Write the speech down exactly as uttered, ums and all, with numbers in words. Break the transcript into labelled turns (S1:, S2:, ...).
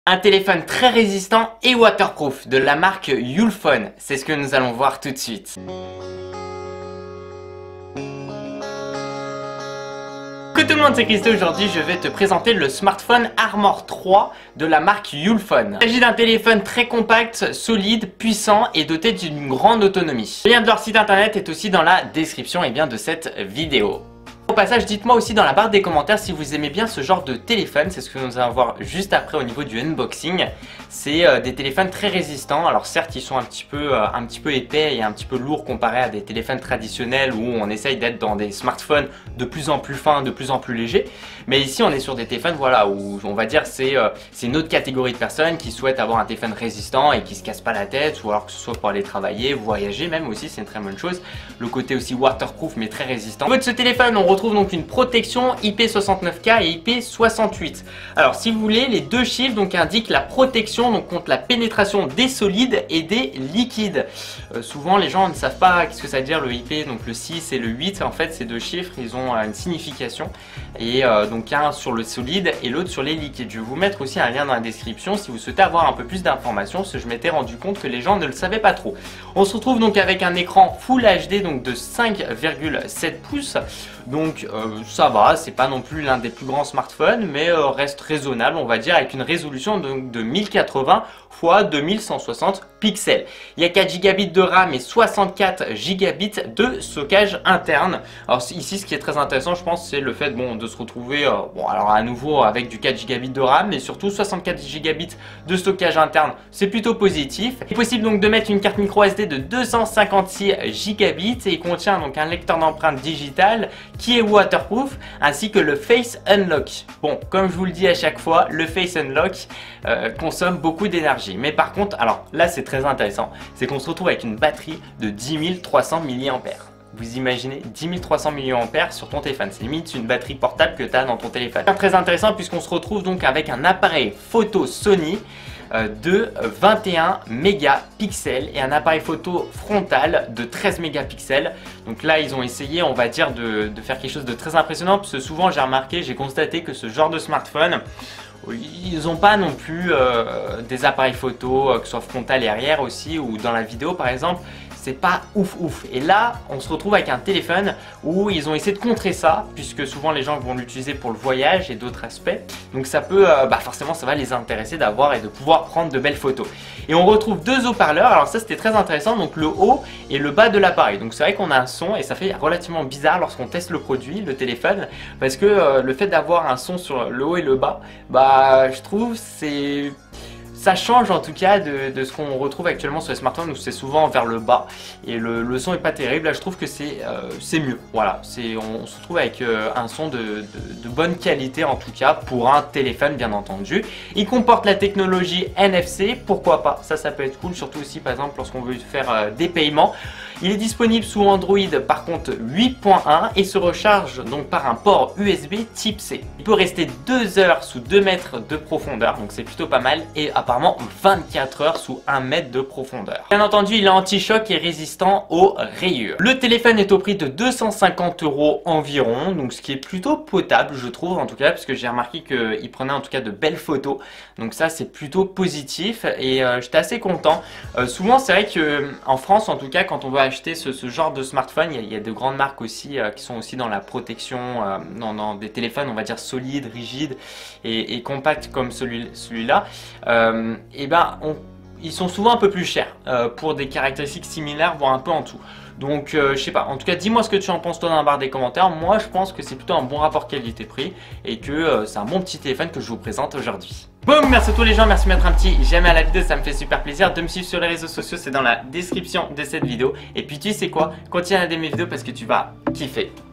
S1: Un téléphone très résistant et waterproof de la marque Ulfone, c'est ce que nous allons voir tout de suite. Coucou tout le monde, c'est Christo. Aujourd'hui je vais te présenter le smartphone Armor trois de la marque Ulfone. Il s'agit d'un téléphone très compact, solide, puissant et doté d'une grande autonomie. Le lien de leur site internet est aussi dans la description et bien de cette vidéo. Au passage, dites-moi aussi dans la barre des commentaires si vous aimez bien ce genre de téléphone. C'est ce que nous allons voir juste après au niveau du unboxing. C'est euh, des téléphones très résistants. Alors certes, ils sont un petit peu, euh, un petit peu épais et un petit peu lourds comparé à des téléphones traditionnels où on essaye d'être dans des smartphones de plus en plus fins, de plus en plus légers. Mais ici, on est sur des téléphones, voilà, où on va dire c'est euh, c'est une autre catégorie de personnes qui souhaitent avoir un téléphone résistant et qui se casse pas la tête, ou alors que ce soit pour aller travailler, voyager même aussi, c'est une très bonne chose. Le côté aussi waterproof mais très résistant. Au niveau de ce téléphone, on retrouve donc une protection I P soixante-neuf K et I P soixante-huit. Alors si vous voulez, les deux chiffres donc indiquent la protection donc contre la pénétration des solides et des liquides. Euh, souvent les gens ne savent pas qu'est-ce que ça veut dire le I P, donc le six et le huit. En fait, ces deux chiffres, ils ont euh, une signification, et euh, donc un sur le solide et l'autre sur les liquides. Je vais vous mettre aussi un lien dans la description si vous souhaitez avoir un peu plus d'informations, parce que je m'étais rendu compte que les gens ne le savaient pas trop. On se retrouve donc avec un écran Full H D donc de cinq virgule sept pouces. Donc euh, ça va, c'est pas non plus l'un des plus grands smartphones, mais euh, reste raisonnable, on va dire, avec une résolution de, de mille quatre-vingts par deux mille cent soixante pixels. Il y a quatre gigabits de RAM et soixante-quatre gigabits de stockage interne. Alors ici, ce qui est très intéressant, je pense, c'est le fait bon, de se retrouver, euh, bon alors à nouveau avec du quatre gigabits de RAM, mais surtout soixante-quatre gigabits de stockage interne, c'est plutôt positif. Il est possible donc de mettre une carte micro S D de deux cent cinquante-six gigabits et il contient donc un lecteur d'empreintes digitales qui est waterproof, ainsi que le Face Unlock. Bon, comme je vous le dis à chaque fois, le Face Unlock euh, consomme beaucoup d'énergie. Mais par contre, alors là c'est très intéressant, c'est qu'on se retrouve avec une batterie de dix mille trois cents milliampères. Vous imaginez dix mille trois cents milliampères sur ton téléphone, c'est limite une batterie portable que tu as dans ton téléphone. C'est très intéressant puisqu'on se retrouve donc avec un appareil photo Sony de vingt et un mégapixels et un appareil photo frontal de treize mégapixels. Donc là ils ont essayé, on va dire, de, de faire quelque chose de très impressionnant, parce que souvent j'ai remarqué, j'ai constaté que ce genre de smartphone, ils n'ont pas non plus euh, des appareils photo, euh, que ce soit frontal et arrière aussi, ou dans la vidéo par exemple, c'est pas ouf ouf. Et là on se retrouve avec un téléphone où ils ont essayé de contrer ça, puisque souvent les gens vont l'utiliser pour le voyage et d'autres aspects. Donc ça peut, euh, bah forcément ça va les intéresser d'avoir et de pouvoir prendre de belles photos. Et on retrouve deux haut-parleurs, alors ça c'était très intéressant, donc le haut et le bas de l'appareil. Donc c'est vrai qu'on a un son et ça fait relativement bizarre lorsqu'on teste le produit, le téléphone, parce que euh, le fait d'avoir un son sur le haut et le bas, bah je trouve c'est... ça change en tout cas de, de ce qu'on retrouve actuellement sur les smartphones où c'est souvent vers le bas et le, le son est pas terrible. Là je trouve que c'est euh, c'est mieux. Voilà, on, on se retrouve avec euh, un son de, de, de bonne qualité en tout cas pour un téléphone bien entendu. Il comporte la technologie N F C, pourquoi pas, ça ça peut être cool, surtout aussi par exemple lorsqu'on veut faire euh, des paiements. Il est disponible sous Android par contre huit point un et se recharge donc par un port U S B type C. Il peut rester deux heures sous deux mètres de profondeur, donc c'est plutôt pas mal, et apparemment vingt-quatre heures sous un mètre de profondeur. Bien entendu, il est anti-choc et résistant aux rayures. Le téléphone est au prix de deux cent cinquante euros environ, donc ce qui est plutôt potable je trouve en tout cas, parce que j'ai remarqué qu'il prenait en tout cas de belles photos, donc ça c'est plutôt positif et euh, j'étais assez content. Euh, souvent c'est vrai que en France en tout cas, quand on veut acheter ce, ce genre de smartphone, il y, a, il y a de grandes marques aussi euh, qui sont aussi dans la protection, euh, dans, dans des téléphones on va dire solides, rigides et, et compacts comme celui, celui-là. Euh, et ben on, ils sont souvent un peu plus chers euh, pour des caractéristiques similaires, voire un peu en tout. Donc euh, je sais pas, en tout cas dis-moi ce que tu en penses toi dans la barre des commentaires. Moi je pense que c'est plutôt un bon rapport qualité-prix et que euh, c'est un bon petit téléphone que je vous présente aujourd'hui. Boum, merci à tous les gens, merci de mettre un petit j'aime à la vidéo, ça me fait super plaisir. De me suivre sur les réseaux sociaux, c'est dans la description de cette vidéo. Et puis tu sais quoi, continue à aimer mes vidéos parce que tu vas kiffer.